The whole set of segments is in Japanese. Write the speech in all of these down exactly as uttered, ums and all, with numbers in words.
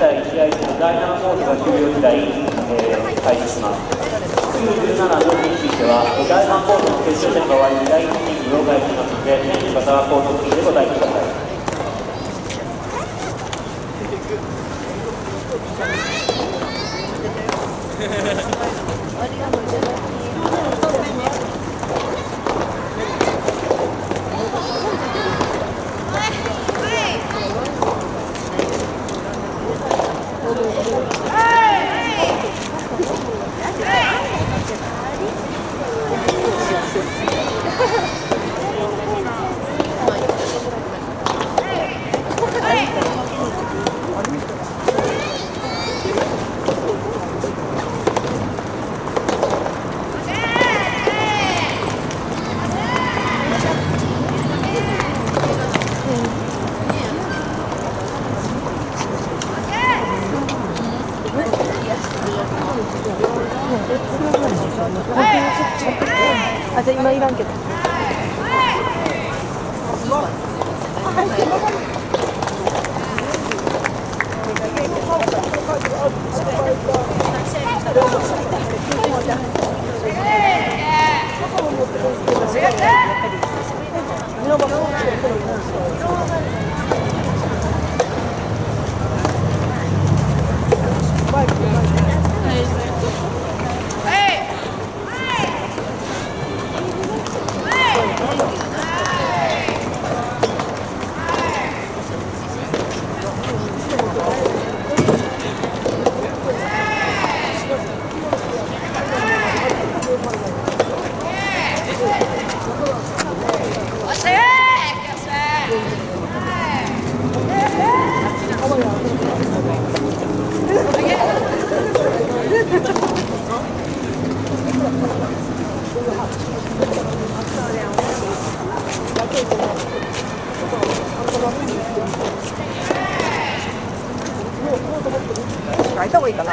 対いち相手のだいななコートが終了時代、えー、開始します。きゅうじゅうななのについては、だいさんコートの決勝戦が終わり、だいいちイニングを開始しますので、選手の方はコート付近でご待機ください。 あ、じゃあ今いらんけど。変えた方がいいかな。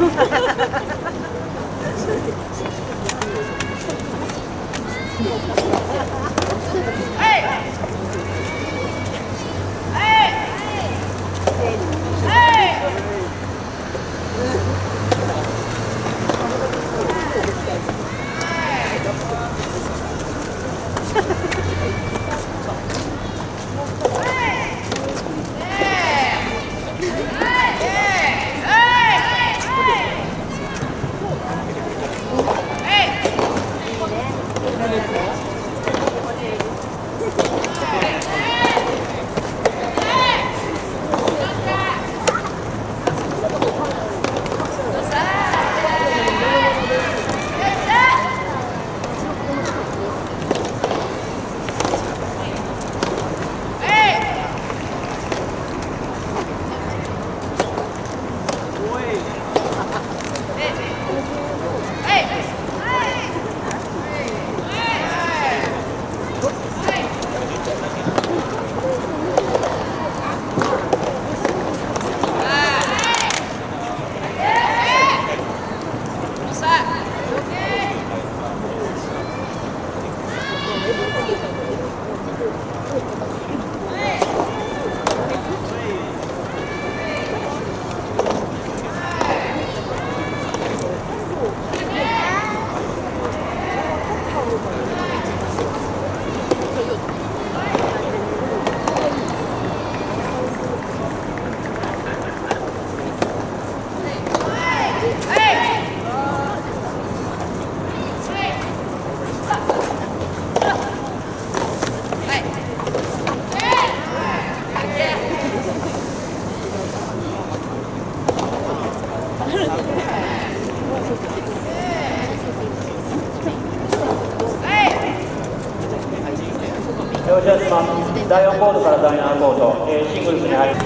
表示します。だいよんコートからだいななコート、えー、シングルスに入ります。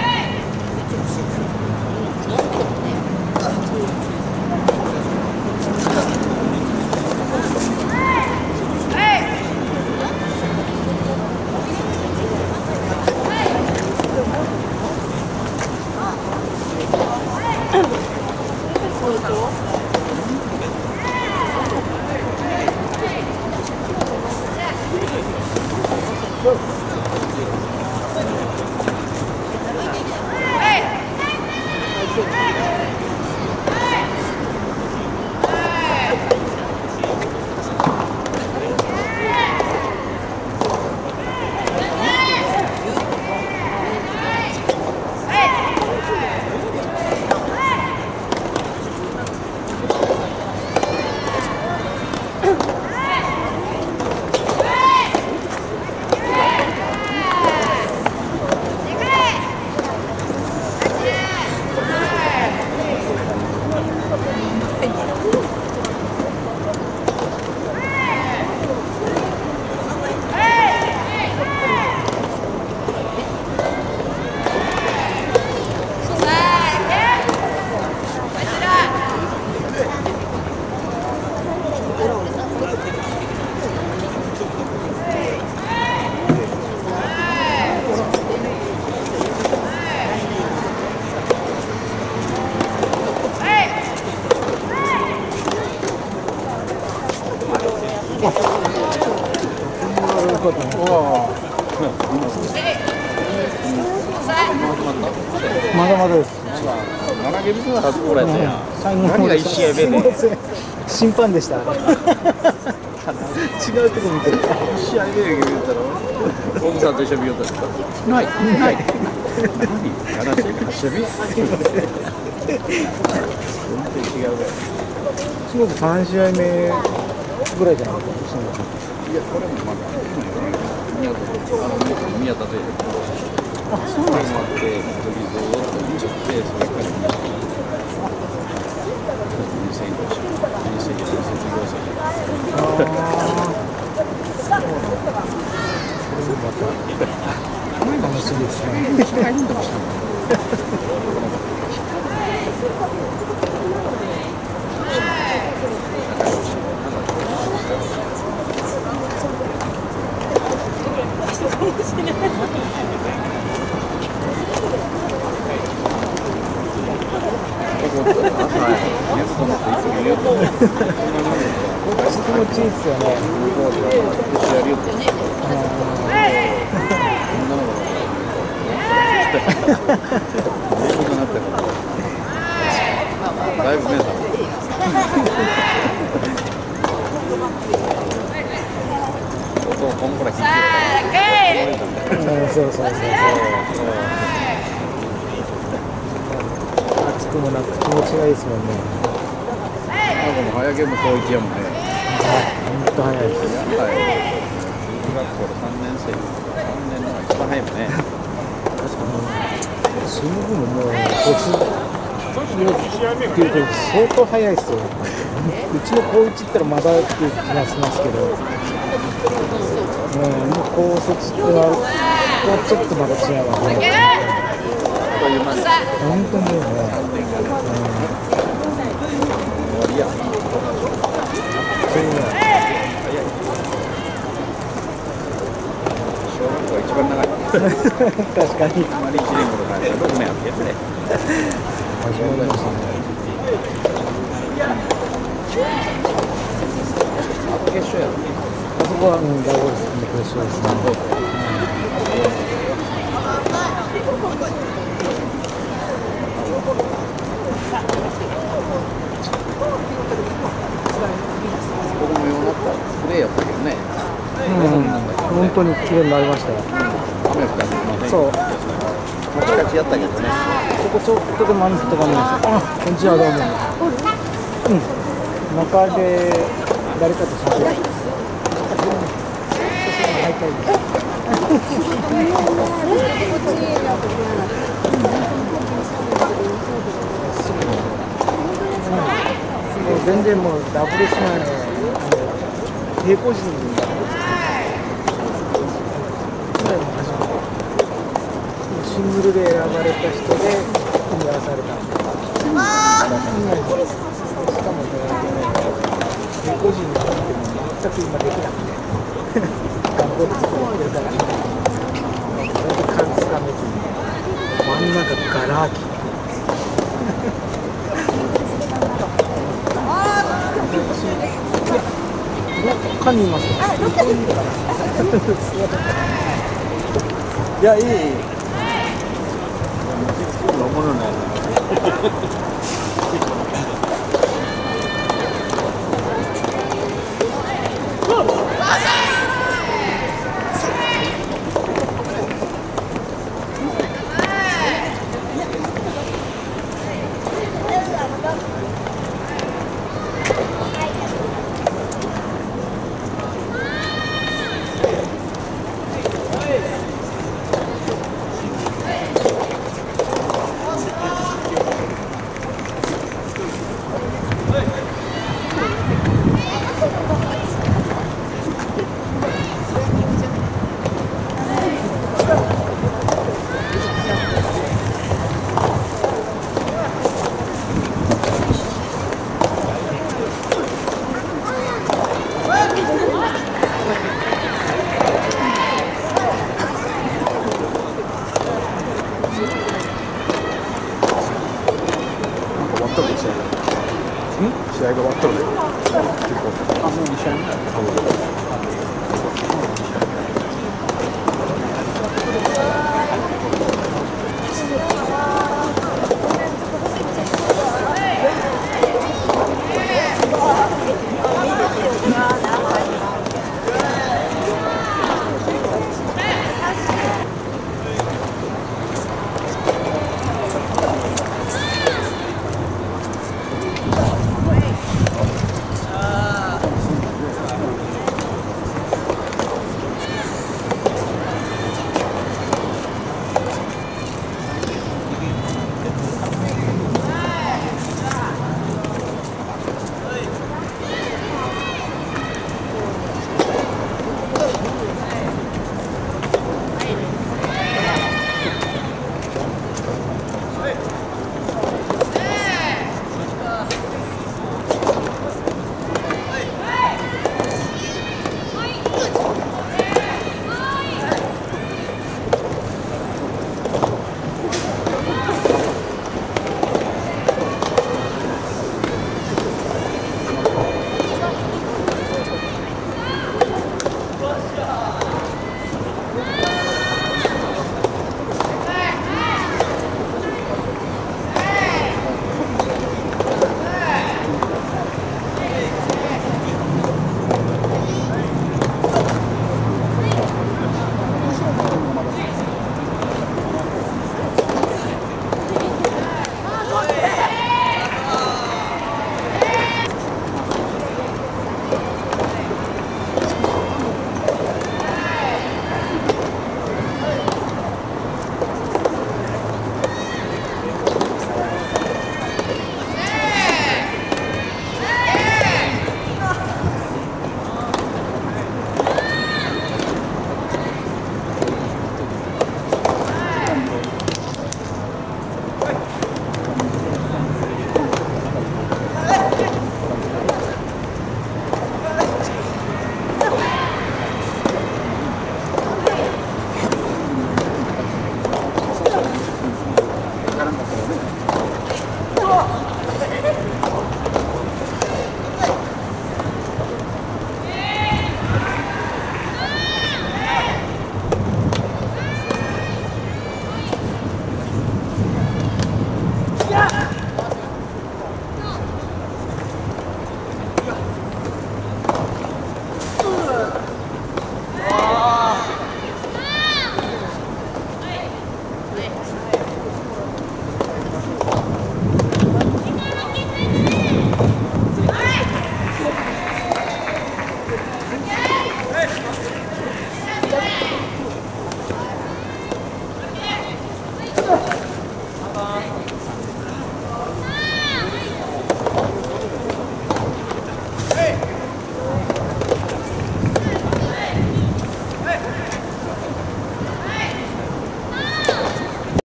まだまだです。 ななゲーム目は初ゴールやったやん。 最後の何がいち試合目で。 審判でした。違うとこ見てる。 いち試合目で言うたら、奥さんと一緒に見ようとした。ない、ない。何？話してる？走り？全然違うね。 すごく三試合目ぐらいじゃなかったですか。 いや、これもまだ宮田、あの宮田で。 あ、そうなんですか。 で、時々をちょっとそれからにせんごし、にせんごし、卒業生。 ああ。楽しいですね。 ここ言うと思っていつも言うと思って気持ちいいっすよね。 やるよって女の子だ眠くなってるだいぶ目覚め音をこんこら聞いてるからうん、そうそうそうそう。暑くもなく気持ちがいいですもんね。 なんかもう早げも高一やもんね。 本当早いです。 はい。中学校さんねん生、さんねんのが一番早いもんね。 確かに。新聞ももうっていうか相当早いですよ。うちの高一ったらまだっていう気がしますけど、ね、もう高卒ってなるとちょっとまだ違うわね。本当にね。 終わりや。小学校が一番長い。 確かに。 あまりいちねんごとかろくねんあってやっぱり。 始まりましたね。 決勝やろ。 あそこは、うん、大ゴールスの決勝ですね。 ここもようなったプレーやったけどね。 うん、本当に綺麗になりましたよ。 雨降ったんでません。 そう。 カチカチやったけどね。 ここちょっとでも雨降ったかもです。あ、こんにちは、どうも。うん。中で誰かと喋って。入ったりです。もう全然もうダブルスなね、平行人になる。シングルで選ばれた人で組み合わされた。しかもね、平行人になっても全く今できなくて。学校で作ってるから、本当感つかめずに、真ん中ガラ空き。どっかにいます。いや、いい。 飲むのね。試合が終わったので、結構、あ、もうに試合目だった。